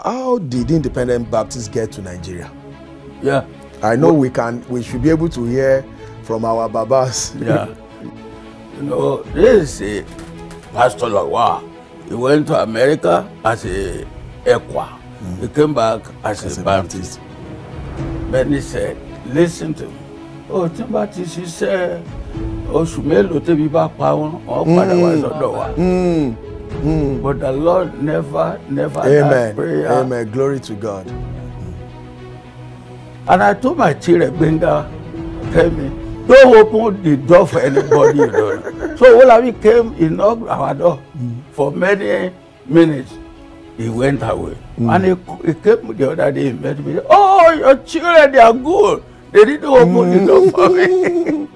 how did Independent Baptists get to Nigeria? Yeah. I know we should be able to hear from our babas. Yeah. You know, this is Pastor Lawa. He went to America as a Equa. He came back as a Baptist. Then he said, listen to me. Oh, Baptist, he said, oh, Shumelo tebi ba pa won, o pada wa sodo wa. But the Lord never Amen. prayer. Amen. Glory to God. And I told my children, Benga, tell me, don't open the door for anybody. You know. So Olabi came, he knocked our door for many minutes. He went away. And he came the other day, he met me. Oh, your children, they are good. They didn't open the door for me.